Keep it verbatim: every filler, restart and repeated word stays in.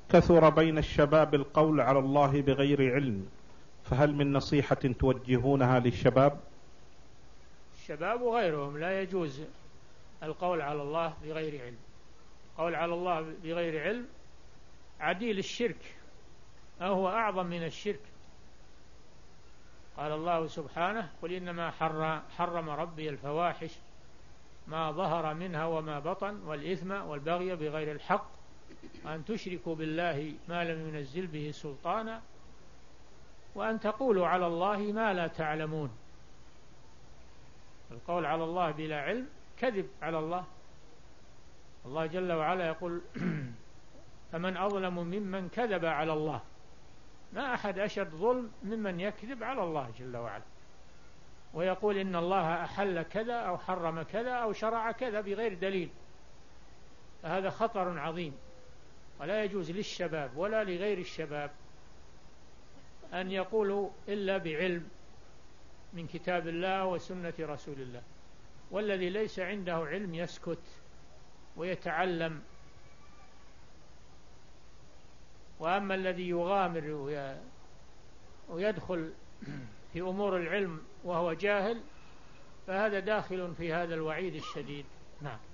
كثر بين الشباب القول على الله بغير علم، فهل من نصيحة توجهونها للشباب؟ الشباب وغيرهم لا يجوز القول على الله بغير علم. القول على الله بغير علم عديل الشرك، أو هو أعظم من الشرك. قال الله سبحانه: قل إنما حرم ربي الفواحش ما ظهر منها وما بطن والإثم والبغي بغير الحق وأن تشركوا بالله ما لم ينزل به سلطانا وأن تقولوا على الله ما لا تعلمون. القول على الله بلا علم كذب على الله. الله جل وعلا يقول: فمن أظلم ممن كذب على الله. ما أحد أشد ظلم ممن يكذب على الله جل وعلا ويقول إن الله أحل كذا أو حرم كذا أو شرع كذا بغير دليل. فهذا خطر عظيم، ولا يجوز للشباب ولا لغير الشباب أن يقولوا إلا بعلم من كتاب الله وسنة رسول الله. والذي ليس عنده علم يسكت ويتعلم. وأما الذي يغامر ويدخل في أمور العلم وهو جاهل فهذا داخل في هذا الوعيد الشديد. نعم.